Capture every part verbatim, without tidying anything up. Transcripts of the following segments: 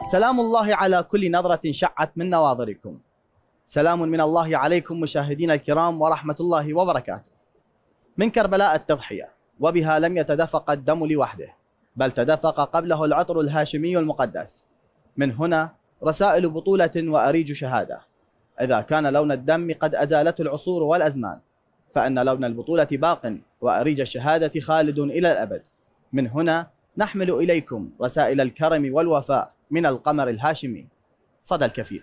سلام الله على كل نظرة شعت من نواظركم. سلام من الله عليكم مشاهدينا الكرام ورحمة الله وبركاته. من كربلاء التضحية، وبها لم يتدفق الدم لوحده، بل تدفق قبله العطر الهاشمي المقدس. من هنا رسائل بطولة وأريج شهادة. إذا كان لون الدم قد أزالته العصور والأزمان، فإن لون البطولة باق، وأريج الشهادة خالد إلى الأبد. من هنا نحمل إليكم رسائل الكرم والوفاء من القمر الهاشمي صدى الكفيل.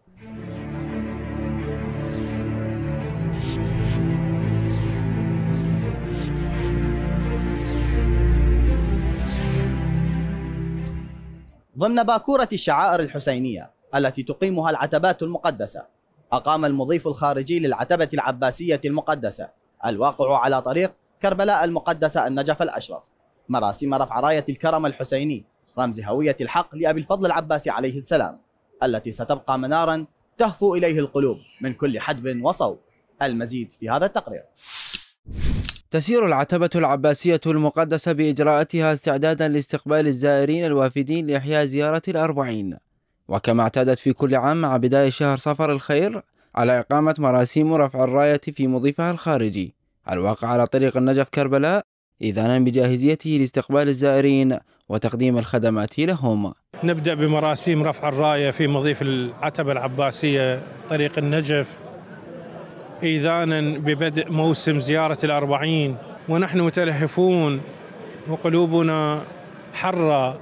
ضمن باكورة الشعائر الحسينية التي تقيمها العتبات المقدسة، أقام المضيف الخارجي للعتبة العباسية المقدسة الواقع على طريق كربلاء المقدسة النجف الأشرف مراسم رفع راية الكرم الحسيني، رمز هوية الحق لأبي الفضل العباسي عليه السلام، التي ستبقى منارا تهفو إليه القلوب من كل حدب وصوب. المزيد في هذا التقرير. تسير العتبة العباسية المقدسة بإجراءاتها استعدادا لاستقبال الزائرين الوافدين لإحياء زيارة الأربعين، وكما اعتادت في كل عام مع بداية شهر صفر الخير على إقامة مراسيم رفع الراية في مضيفها الخارجي الواقع على طريق النجف كربلاء، إذانا بجاهزيته لاستقبال الزائرين وتقديم الخدمات لهم. نبدأ بمراسيم رفع الراية في مضيف العتبة العباسية طريق النجف، إذانا ببدء موسم زيارة الأربعين، ونحن متلهفون وقلوبنا حرة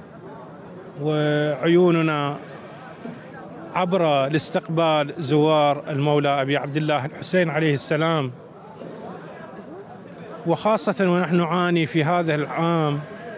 وعيوننا عبرة لاستقبال زوار المولى أبي عبد الله الحسين عليه السلام، وخاصة ونحن نعاني في هذا العام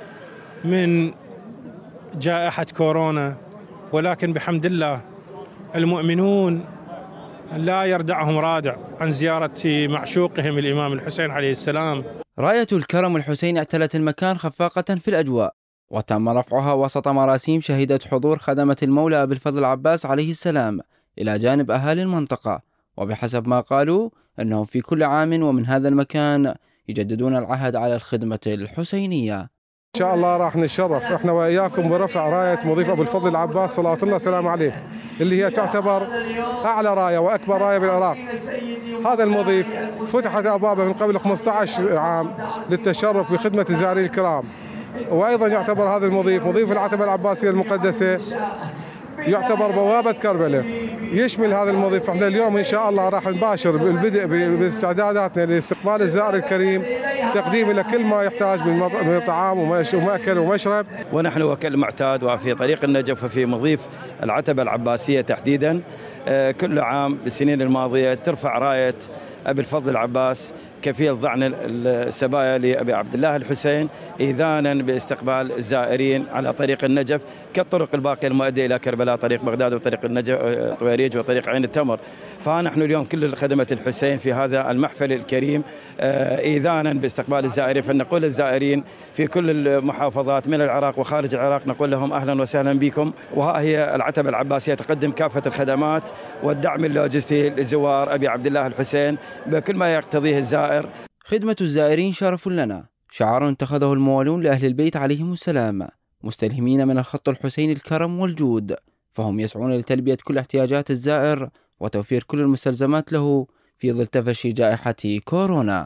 من جائحة كورونا، ولكن بحمد الله المؤمنون لا يردعهم رادع عن زيارة معشوقهم الإمام الحسين عليه السلام. راية الكرم الحسيني اعتلت المكان خفاقة في الأجواء، وتم رفعها وسط مراسيم شهدت حضور خدمة المولى أبي الفضل العباس عليه السلام إلى جانب أهالي المنطقة، وبحسب ما قالوا أنهم في كل عام ومن هذا المكان يجددون العهد على الخدمة الحسينية. إن شاء الله راح نتشرف إحنا وإياكم برفع راية مضيف أبو الفضل العباس صلوات الله وسلامه عليه، اللي هي تعتبر أعلى راية وأكبر راية بالعراق. هذا المضيف فتحت أبوابه من قبل خمسة عشر عام للتشرف بخدمة الزائرين الكرام، وأيضا يعتبر هذا المضيف مضيف العتبة العباسية المقدسة، يعتبر بوابة كربلاء. يشمل هذا المضيف احنا اليوم ان شاء الله راح نباشر بالبدء باستعداداتنا لاستقبال الزائر الكريم، تقديم له كل ما يحتاج من طعام ومأكل ومشرب. ونحن وكالمعتاد وفي طريق النجف وفي مضيف العتبة العباسية تحديدا كل عام بالسنين الماضية ترفع راية أبي الفضل العباس كفيل ضعن السبايا لأبي عبد الله الحسين، إذانا باستقبال الزائرين على طريق النجف كالطرق الباقية المؤدية إلى كربلاء، طريق بغداد وطريق النجف طويريج وطريق عين التمر. فنحن اليوم كل خدمة الحسين في هذا المحفل الكريم إذانا باستقبال الزائرين، فنقول للزائرين في كل المحافظات من العراق وخارج العراق نقول لهم أهلا وسهلا بكم. وها هي العتبة العباسية تقدم كافة الخدمات والدعم اللوجستي لزوار أبي عبد الله الحسين بكل ما يقتضيه الزائر. خدمة الزائرين شرف لنا، شعار اتخذه الموالون لأهل البيت عليهم السلام، مستلهمين من الخط الحسيني الكرم والجود، فهم يسعون لتلبية كل احتياجات الزائر وتوفير كل المستلزمات له في ظل تفشي جائحة كورونا.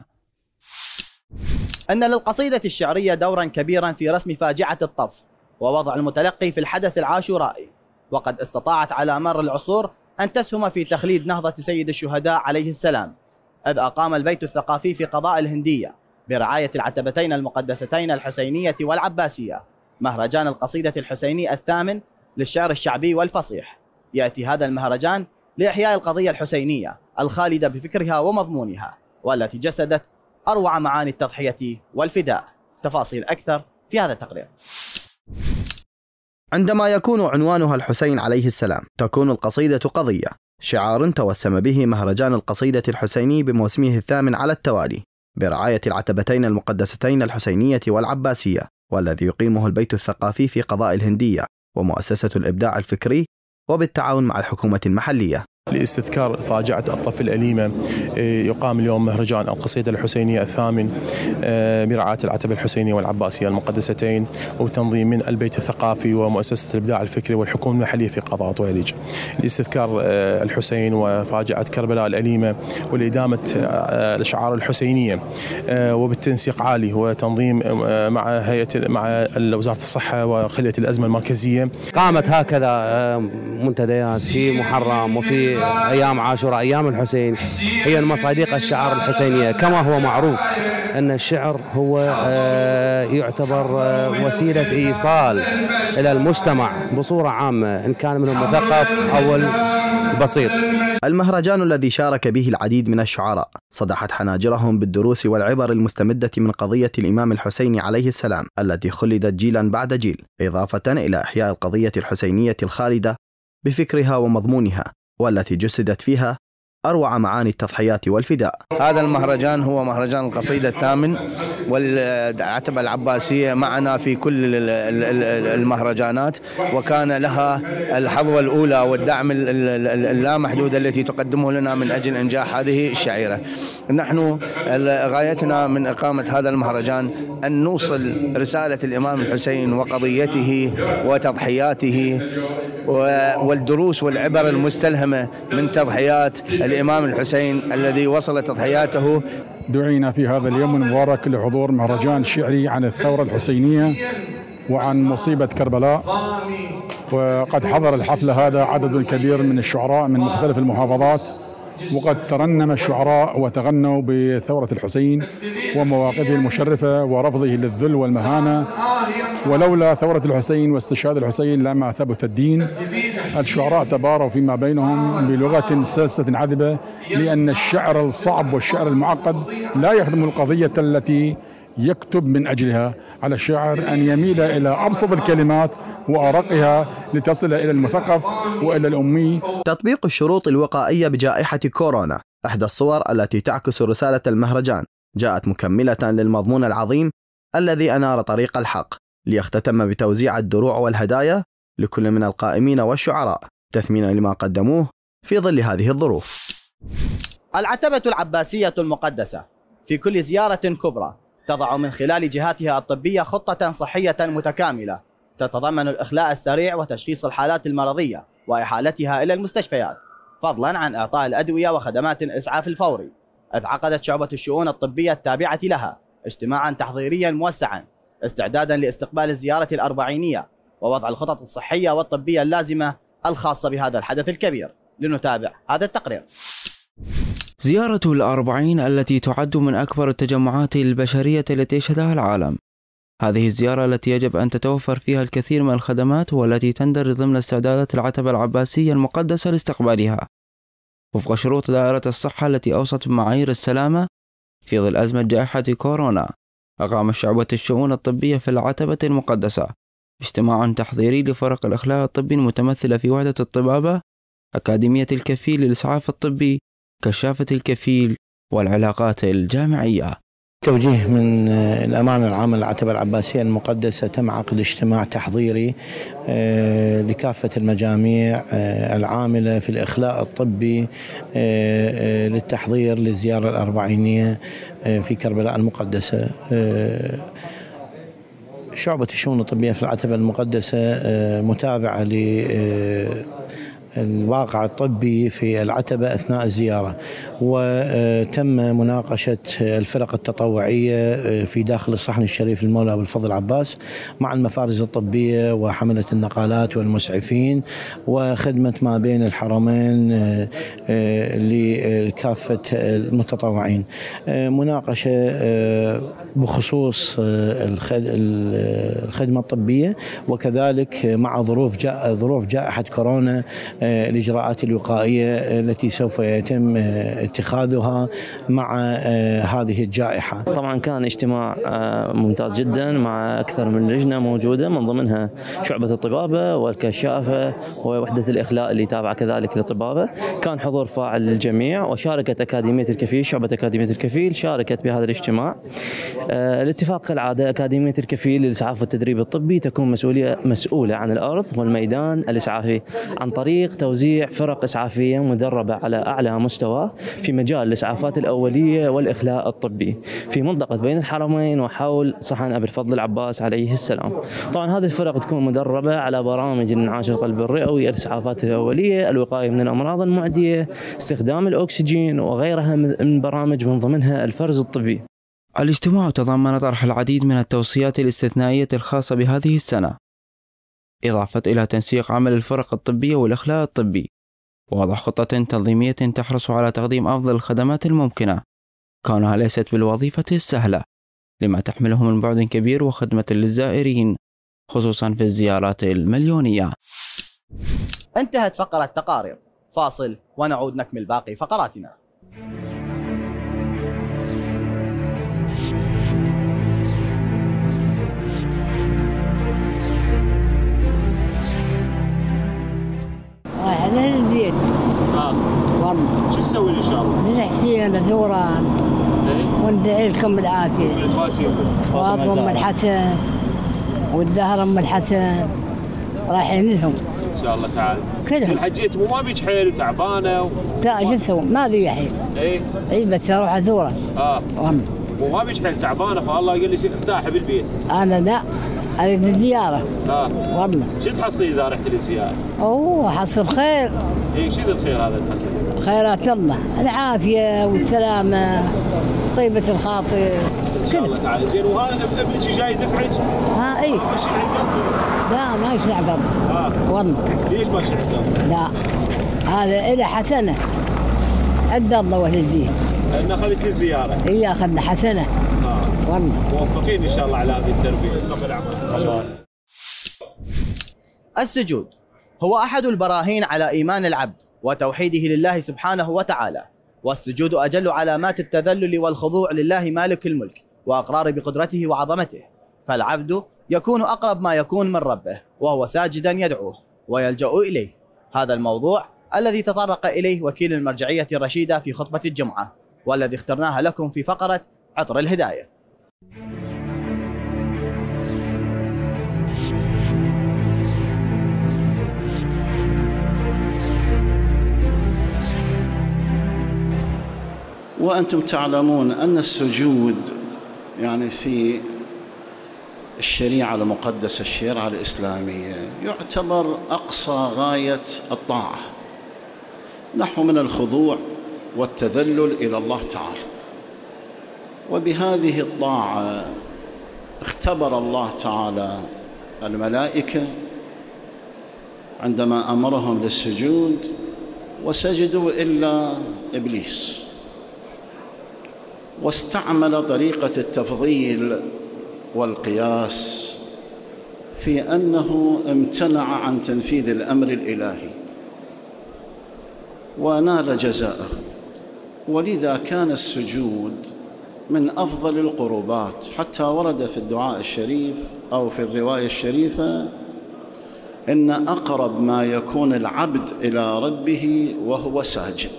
أن للقصيدة الشعرية دورا كبيرا في رسم فاجعة الطف ووضع المتلقي في الحدث العاشورائي، وقد استطاعت على مر العصور أن تسهم في تخليد نهضة سيد الشهداء عليه السلام، إذ أقام البيت الثقافي في قضاء الهندية برعاية العتبتين المقدستين الحسينية والعباسية مهرجان القصيدة الحسيني الثامن للشعر الشعبي والفصيح. يأتي هذا المهرجان لإحياء القضية الحسينية الخالدة بفكرها ومضمونها، والتي جسدت أروع معاني التضحية والفداء. تفاصيل أكثر في هذا التقرير. عندما يكون عنوانها الحسين عليه السلام تكون القصيدة قضية، شعار توسم به مهرجان القصيدة الحسيني بموسمه الثامن على التوالي برعاية العتبتين المقدستين الحسينية والعباسية، والذي يقيمه البيت الثقافي في قضاء الهندية ومؤسسة الإبداع الفكري وبالتعاون مع الحكومة المحلية. لاستذكار فاجعة الطف الأليمة يقام اليوم مهرجان القصيدة الحسينية الثامن برعاية العتبة الحسينية والعباسية المقدستين وتنظيم من البيت الثقافي ومؤسسة الإبداع الفكري والحكومة المحلية في قضاء طويلج لاستذكار الحسين وفاجعة كربلاء الأليمة ولإدامة الأشعار الحسينية وبالتنسيق عالي وتنظيم مع هيئة مع وزارة الصحة وخلية الأزمة المركزية. قامت هكذا منتديات في محرم وفي أيام عاشوراء أيام الحسين هي المصادق الشعار الحسينية، كما هو معروف أن الشعر هو يعتبر وسيلة إيصال إلى المجتمع بصورة عامة إن كان منهم مثقف أو بسيط. المهرجان الذي شارك به العديد من الشعراء صدحت حناجرهم بالدروس والعبر المستمدة من قضية الإمام الحسين عليه السلام التي خلدت جيلا بعد جيل، إضافة إلى إحياء القضية الحسينية الخالدة بفكرها ومضمونها والتي جسدت فيها أروع معاني التضحيات والفداء. هذا المهرجان هو مهرجان القصيدة الثامن والعتبة العباسية معنا في كل المهرجانات، وكان لها الحظوة الأولى والدعم اللامحدود التي تقدمه لنا من أجل إنجاح هذه الشعيرة. نحن غايتنا من إقامة هذا المهرجان أن نوصل رسالة الإمام الحسين وقضيته وتضحياته والدروس والعبر المستلهمة من تضحيات الإمام الحسين الذي وصل تضحياته. دعينا في هذا اليوم المبارك لحضور مهرجان شعري عن الثورة الحسينية وعن مصيبة كربلاء، وقد حضر الحفل هذا عدد كبير من الشعراء من مختلف المحافظات، وقد ترنم الشعراء وتغنوا بثورة الحسين ومواقفه المشرفة ورفضه للذل والمهانة، ولولا ثورة الحسين واستشهاد الحسين لما ثبت الدين. الشعراء تباروا فيما بينهم بلغة سلسة عذبة، لأن الشعر الصعب والشعر المعقد لا يخدم القضية التي يكتب من أجلها. على الشاعر أن يميل إلى أبسط الكلمات وأرقها لتصل إلى المثقف وإلى الأمي. تطبيق الشروط الوقائية بجائحة كورونا إحدى الصور التي تعكس رسالة المهرجان، جاءت مكملة للمضمون العظيم الذي أنار طريق الحق، ليختتم بتوزيع الدروع والهدايا لكل من القائمين والشعراء تثمينا لما قدموه في ظل هذه الظروف. العتبة العباسية المقدسة في كل زيارة كبرى تضع من خلال جهاتها الطبية خطة صحية متكاملة تتضمن الإخلاء السريع وتشخيص الحالات المرضية وإحالتها إلى المستشفيات، فضلا عن إعطاء الأدوية وخدمات الإسعاف الفوري. إذ عقدت شعبة الشؤون الطبية التابعة لها اجتماعا تحضيريا موسعا استعدادا لاستقبال الزيارة الأربعينية ووضع الخطط الصحية والطبية اللازمة الخاصة بهذا الحدث الكبير. لنتابع هذا التقرير. زيارة الأربعين التي تعد من أكبر التجمعات البشرية التي يشهدها العالم. هذه الزيارة التي يجب أن تتوفر فيها الكثير من الخدمات والتي تندرج ضمن استعدادات العتبة العباسية المقدسة لاستقبالها وفق شروط دائرة الصحة التي أوصت بمعايير السلامة في ظل أزمة جائحة كورونا. أقام شعبة الشؤون الطبية في العتبة المقدسة اجتماع تحضيري لفرق الإخلاء الطبي المتمثلة في وحدة الطبابة، أكاديمية الكفيل للإسعاف الطبي، كشافة الكفيل والعلاقات الجامعية. توجيه من الأمانة العامة للعتبة العباسية المقدسة تم عقد اجتماع تحضيري لكافة المجاميع العاملة في الإخلاء الطبي للتحضير للزيارة الأربعينية في كربلاء المقدسة. شعبة الشؤون الطبية في العتبة المقدسة متابعة ل الواقع الطبي في العتبة أثناء الزيارة، وتم مناقشة الفرق التطوعية في داخل الصحن الشريف المولى أبو الفضل عباس مع المفارز الطبية وحملة النقالات والمسعفين، وخدمة ما بين الحرمين لكافة المتطوعين. مناقشة بخصوص الخدمة الطبية، وكذلك مع ظروف جاء ظروف جائحة كورونا الإجراءات الوقائية التي سوف يتم اتخاذها مع هذه الجائحة. طبعا كان اجتماع ممتاز جدا مع أكثر من لجنة موجودة، من ضمنها شعبة الطبابة والكشافة ووحدة الإخلاء اللي تابعة كذلك للطبابة. كان حضور فاعل للجميع، وشاركت أكاديمية الكفيل، شعبة أكاديمية الكفيل شاركت بهذا الاجتماع. الاتفاق كالعادة أكاديمية الكفيل للإسعاف والتدريب الطبي تكون مسؤولية مسؤولة عن الأرض والميدان الإسعافي عن طريق تحقيق توزيع فرق إسعافية مدربة على أعلى مستوى في مجال الإسعافات الأولية والإخلاء الطبي في منطقة بين الحرمين وحول صحن أبي الفضل العباس عليه السلام. طبعا هذه الفرق تكون مدربة على برامج الانعاش القلبي الرئوي، الإسعافات الأولية، الوقاية من الأمراض المعدية، استخدام الأكسجين وغيرها من برامج من ضمنها الفرز الطبي. الاجتماع تضمن طرح العديد من التوصيات الاستثنائية الخاصة بهذه السنة، إضافة إلى تنسيق عمل الفرق الطبية والإخلاء الطبي، ووضع خطة تنظيمية تحرص على تقديم أفضل الخدمات الممكنة، كونها ليست بالوظيفة السهلة لما تحمله من بعد كبير وخدمة للزائرين خصوصا في الزيارات المليونية. انتهت فقرة تقارير، فاصل ونعود نكمل باقي فقراتنا. رايح للبيت. اه والله. شو تسوي ان شاء الله؟ نحكي ثوران. ايه؟ وندعي لكم بالعافية. من تواسير فاطمة ام الحسن والدهر ام الحسن رايحين لهم. ان شاء الله تعالى. كلهم. الحجيت مو ما بيج حيل وتعبانه و... لا شو تسوي؟ ما ذي حيل. ايه؟ اي بس اروح ثورة. اه. والله. وما بيج حيل تعبانه فالله قال لي ارتاحي بالبيت. انا لا. اريد الزيارة. اه. والله. شو تحصلي اذا رحت للزيارة؟ اوه حصل خير. ايه شنو الخير هذا تحصلي؟ خيرات الله، العافية والسلامة، طيبة الخاطر. ان شاء الله تعالى. زين وهذا ابنك جاي دفعك؟ ها اي. ما شنع قلبه؟ لا ما يشنع قلبه. اه. والله. ليش ما شنع قلبه؟ لا هذا إله حسنة عند الله واهل الدين. لأن أخذت الزيارة. إي أخذنا حسنة. آه. والله. موفقين إن شاء الله على هذه التربية. قبل أعمال. السجود هو أحد البراهين على إيمان العبد وتوحيده لله سبحانه وتعالى، والسجود أجل علامات التذلل والخضوع لله مالك الملك وأقرار بقدرته وعظمته، فالعبد يكون أقرب ما يكون من ربه وهو ساجدا يدعوه ويلجأ إليه. هذا الموضوع الذي تطرق إليه وكيل المرجعية الرشيدة في خطبة الجمعة، والذي اخترناها لكم في فقرة عطر الهداية. وأنتم تعلمون أن السجود يعني في الشريعة المقدسة، الشريعة الإسلامية، يعتبر أقصى غاية الطاعة، نحو من الخضوع والتذلل إلى الله تعالى. وبهذه الطاعة اختبر الله تعالى الملائكة عندما أمرهم للسجود وسجدوا إلا إبليس، واستعمل طريقة التفضيل والقياس في أنه امتنع عن تنفيذ الأمر الإلهي ونال جزاءه. ولذا كان السجود من أفضل القربات، حتى ورد في الدعاء الشريف أو في الرواية الشريفة إن أقرب ما يكون العبد إلى ربه وهو ساجد.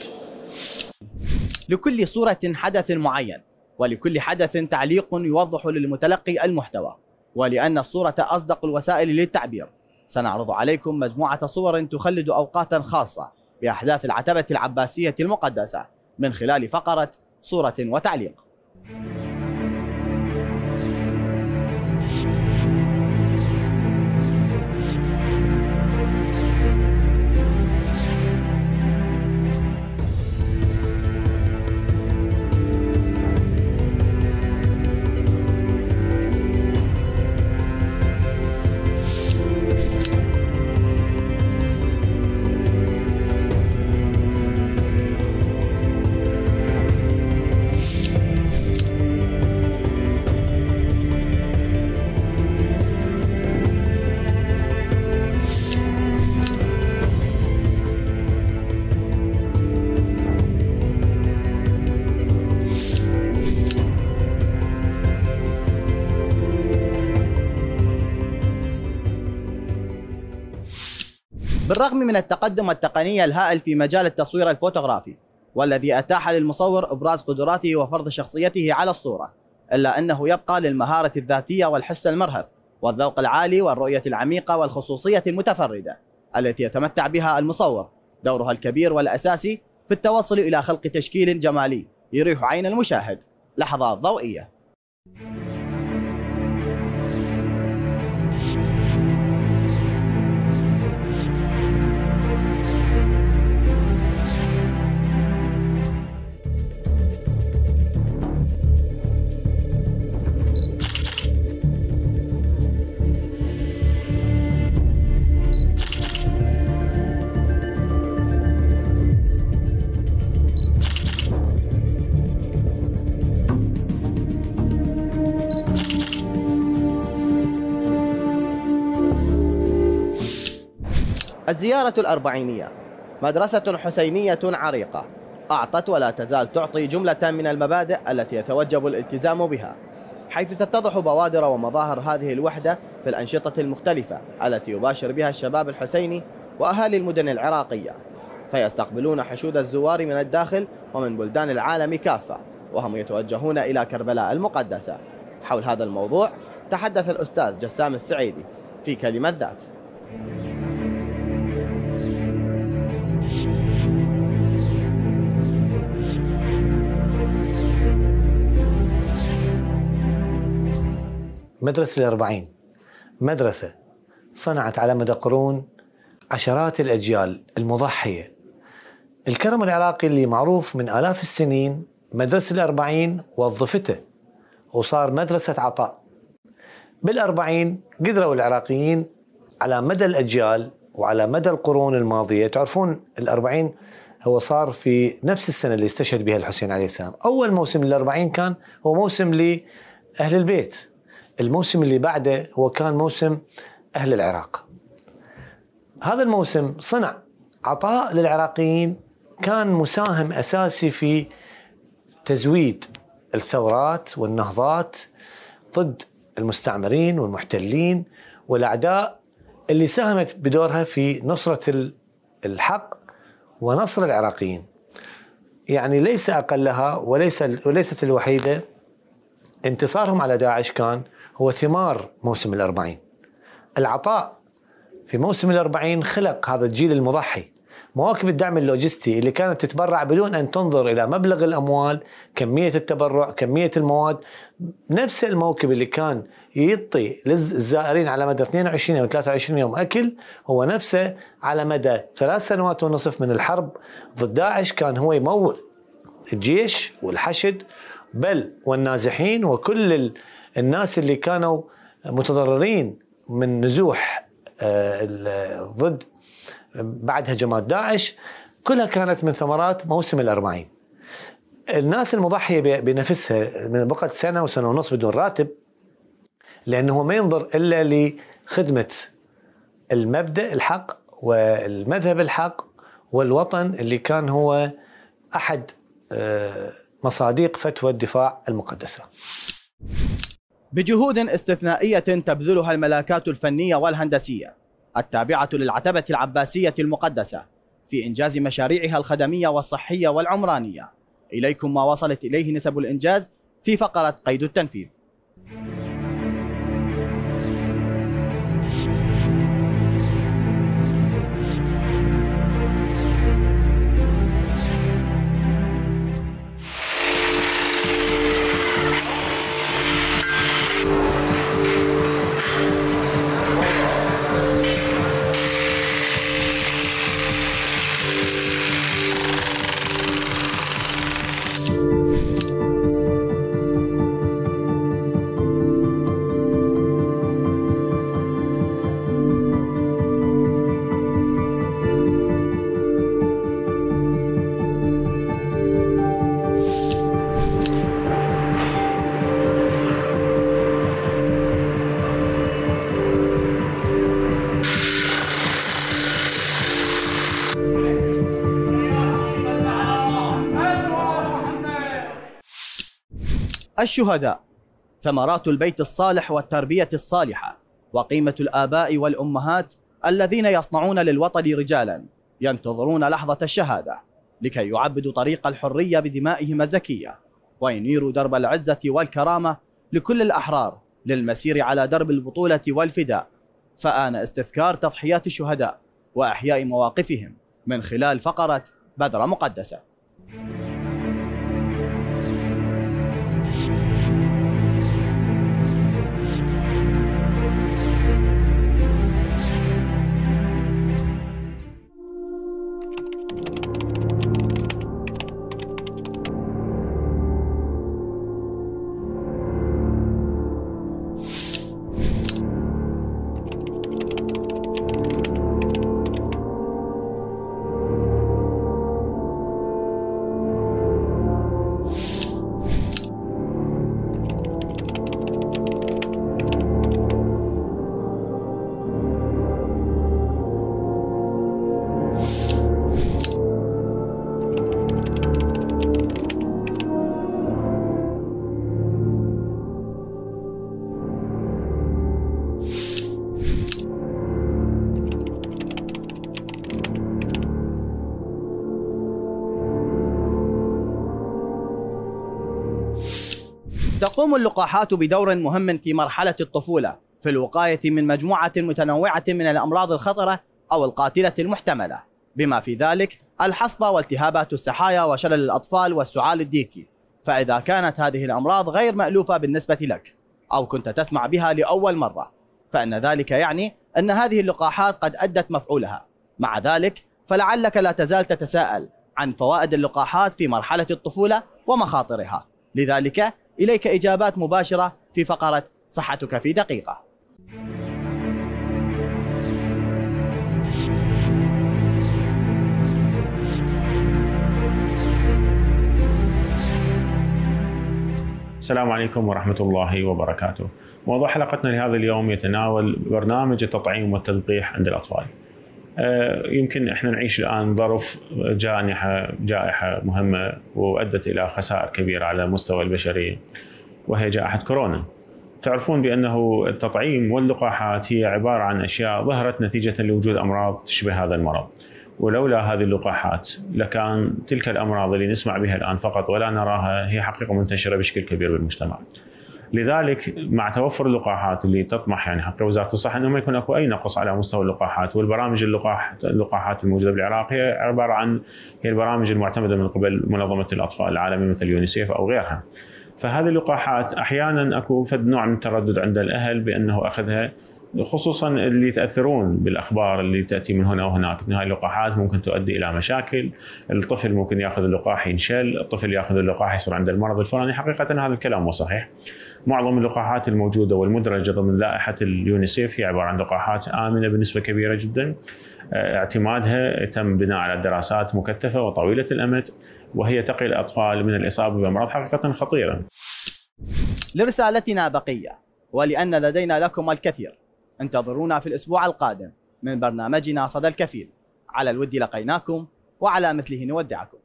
لكل صورة حدث معين، ولكل حدث تعليق يوضح للمتلقي المحتوى، ولأن الصورة أصدق الوسائل للتعبير، سنعرض عليكم مجموعة صور تخلد أوقاتا خاصة بأحداث العتبة العباسية المقدسة من خلال فقرة صورة وتعليق. بالرغم من التقدم التقني الهائل في مجال التصوير الفوتوغرافي، والذي أتاح للمصور إبراز قدراته وفرض شخصيته على الصورة، إلا أنه يبقى للمهارة الذاتية والحس المرهف والذوق العالي والرؤية العميقة والخصوصية المتفردة التي يتمتع بها المصور دورها الكبير والأساسي في التوصل إلى خلق تشكيل جمالي يريح عين المشاهد. لحظات ضوئية. الزيارة الأربعينية مدرسة حسينية عريقة أعطت ولا تزال تعطي جملة من المبادئ التي يتوجب الالتزام بها، حيث تتضح بوادر ومظاهر هذه الوحدة في الأنشطة المختلفة التي يباشر بها الشباب الحسيني وأهالي المدن العراقية، فيستقبلون حشود الزوار من الداخل ومن بلدان العالم كافة، وهم يتوجهون إلى كربلاء المقدسة. حول هذا الموضوع تحدث الأستاذ جسام السعيدي في كلمة ذات. مدرسة الأربعين مدرسة صنعت على مدى قرون عشرات الأجيال المضحية. الكرم العراقي اللي معروف من آلاف السنين، مدرسة الأربعين وظفته وصار مدرسة عطاء. بالأربعين قدروا العراقيين على مدى الأجيال وعلى مدى القرون الماضية، تعرفون الأربعين هو صار في نفس السنة اللي استشهد بها الحسين عليه السلام. أول موسم للأربعين كان هو موسم لأهل البيت، الموسم اللي بعده هو كان موسم أهل العراق. هذا الموسم صنع عطاء للعراقيين، كان مساهم أساسي في تزويد الثورات والنهضات ضد المستعمرين والمحتلين والأعداء اللي ساهمت بدورها في نصرة الحق ونصر العراقيين. يعني ليس أقلها وليس وليست الوحيدة. انتصارهم على داعش كان هو ثمار موسم الأربعين. العطاء في موسم الأربعين خلق هذا الجيل المضحي، مواكب الدعم اللوجستي اللي كانت تتبرع بدون أن تنظر إلى مبلغ الأموال، كمية التبرع، كمية المواد. نفس الموكب اللي كان يعطي للزائرين على مدى اثنين وعشرين أو ثلاثة وعشرين يوم أكل، هو نفسه على مدى ثلاث سنوات ونصف من الحرب ضد داعش كان هو يمول الجيش والحشد بل والنازحين وكل الناس اللي كانوا متضررين من نزوح ضد بعد هجمات داعش. كلها كانت من ثمرات موسم الأربعين. الناس المضحية بنفسها من بقت سنة وسنة ونصف بدون راتب، لأنه ما ينظر إلا لخدمة المبدأ الحق والمذهب الحق والوطن اللي كان هو أحد مصادق فتوى الدفاع المقدسة. بجهود استثنائية تبذلها الملاكات الفنية والهندسية التابعة للعتبة العباسية المقدسة في إنجاز مشاريعها الخدمية والصحية والعمرانية، إليكم ما وصلت إليه نسب الإنجاز في فقرة قيد التنفيذ. الشهداء ثمرات البيت الصالح والتربية الصالحة، وقيمة الآباء والأمهات الذين يصنعون للوطن رجالا ينتظرون لحظة الشهادة لكي يعبدوا طريق الحرية بدمائهم الزكية، وينيروا درب العزة والكرامة لكل الأحرار للمسير على درب البطولة والفداء. فآن استذكار تضحيات الشهداء وإحياء مواقفهم من خلال فقرة بذرة مقدسة. تقوم اللقاحات بدور مهم في مرحلة الطفولة في الوقاية من مجموعة متنوعة من الأمراض الخطرة أو القاتلة المحتملة، بما في ذلك الحصبة والتهابات السحايا وشلل الأطفال والسعال الديكي. فإذا كانت هذه الأمراض غير مألوفة بالنسبة لك أو كنت تسمع بها لأول مرة، فإن ذلك يعني أن هذه اللقاحات قد أدت مفعولها. مع ذلك فلعلك لا تزال تتساءل عن فوائد اللقاحات في مرحلة الطفولة ومخاطرها، لذلك إليك إجابات مباشرة في فقرة صحتك في دقيقة. السلام عليكم ورحمة الله وبركاته. موضوع حلقتنا لهذا اليوم يتناول برنامج التطعيم والتلقيح عند الأطفال. يمكن احنا نعيش الآن ظرف جائحة جائحة مهمة وأدت إلى خسائر كبيرة على مستوى البشرية، وهي جائحة كورونا. تعرفون بأنه التطعيم واللقاحات هي عبارة عن أشياء ظهرت نتيجة لوجود أمراض تشبه هذا المرض، ولولا هذه اللقاحات لكان تلك الأمراض اللي نسمع بها الآن فقط ولا نراها هي حقيقة منتشرة بشكل كبير بالمجتمع. لذلك مع توفر اللقاحات اللي تطمح يعني حق وزارة الصحة انه ما يكون اكو اي نقص على مستوى اللقاحات، والبرامج اللقاح اللقاحات الموجوده بالعراق هي عباره عن هي البرامج المعتمده من قبل منظمه الاطفال العالميه مثل يونيسيف او غيرها. فهذه اللقاحات احيانا اكو فد نوع من التردد عند الاهل بانه اخذها، خصوصا اللي يتاثرون بالاخبار اللي تاتي من هنا وهناك ان هاي اللقاحات ممكن تؤدي الى مشاكل، الطفل ممكن ياخذ اللقاح ينشل، الطفل ياخذ اللقاح يصير عنده المرض الفلاني. حقيقه هذا الكلام مو صحيح. معظم اللقاحات الموجوده والمدرجه ضمن لائحه اليونيسيف هي عباره عن لقاحات امنه بنسبه كبيره جدا، اعتمادها تم بناء على دراسات مكثفه وطويله الامد، وهي تقي الاطفال من الاصابه بامراض حقيقه خطيره. لرسالتنا بقيه، ولان لدينا لكم الكثير، انتظرونا في الاسبوع القادم من برنامجنا صدى الكفيل. على الود لقيناكم وعلى مثله نودعكم.